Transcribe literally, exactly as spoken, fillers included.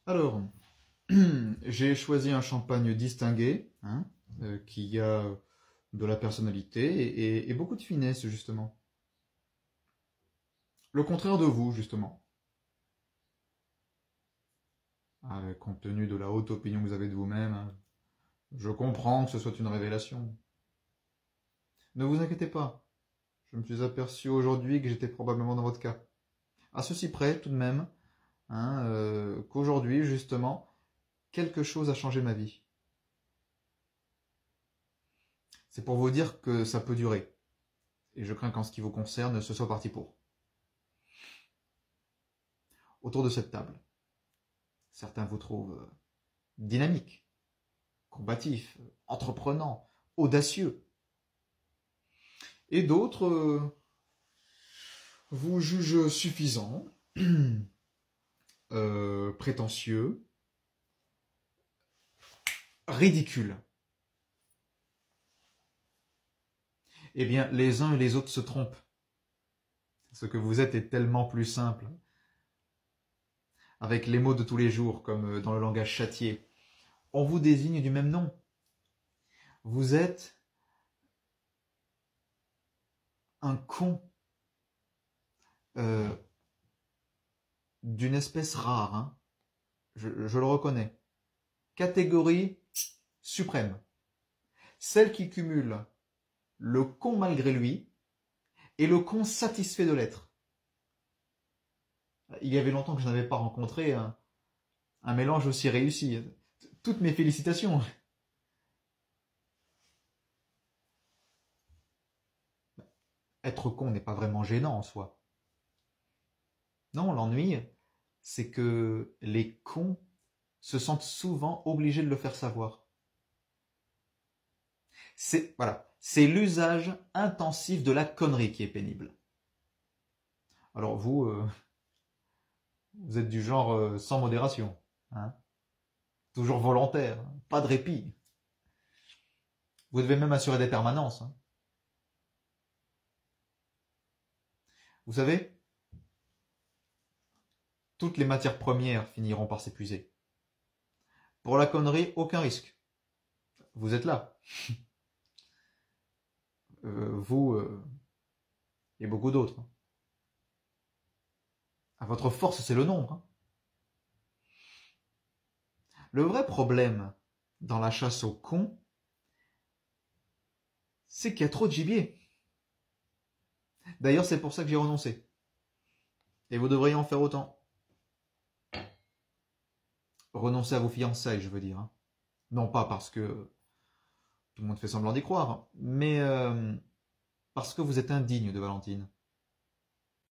Alors, j'ai choisi un champagne distingué, hein, euh, qui a de la personnalité et, et- et beaucoup de finesse, justement. Le contraire de vous, justement. Ah, compte tenu de la haute opinion que vous avez de vous-même, hein, je comprends que ce soit une révélation. Ne vous inquiétez pas, je me suis aperçu aujourd'hui que j'étais probablement dans votre cas. À ceci près, tout de même, hein, euh, qu'aujourd'hui, justement, quelque chose a changé ma vie. C'est pour vous dire que ça peut durer. Et je crains qu'en ce qui vous concerne, ce soit parti pour. Autour de cette table, certains vous trouvent euh, dynamique, combatif, entreprenant, audacieux. Et d'autres euh, vous jugent suffisant, euh, prétentieux, ridicule. Eh bien, les uns et les autres se trompent. Ce que vous êtes est tellement plus simple. Avec les mots de tous les jours, comme dans le langage châtié, on vous désigne du même nom. Vous êtes un con euh, d'une espèce rare, hein. je, je le reconnais. Catégorie suprême. Celle qui cumule le con malgré lui et le con satisfait de l'être. Il y avait longtemps que je n'avais pas rencontré un, un mélange aussi réussi. Toutes mes félicitations. Être con n'est pas vraiment gênant en soi. Non, l'ennui, c'est que les cons se sentent souvent obligés de le faire savoir. C'est voilà, c'est l'usage intensif de la connerie qui est pénible. Alors vous, euh, vous êtes du genre euh, sans modération, hein, toujours volontaire, pas de répit. Vous devez même assurer des permanences. Hein. Vous savez, toutes les matières premières finiront par s'épuiser. Pour la connerie, aucun risque. Vous êtes là. Euh, vous euh, et beaucoup d'autres. À votre force, c'est le nombre. Hein. Le vrai problème dans la chasse aux cons, c'est qu'il y a trop de gibier. D'ailleurs, c'est pour ça que j'ai renoncé. Et vous devriez en faire autant. Renoncer à vos fiançailles, je veux dire. Hein. Non pas parce que tout le monde fait semblant d'y croire, mais euh, parce que vous êtes indigne de Valentine.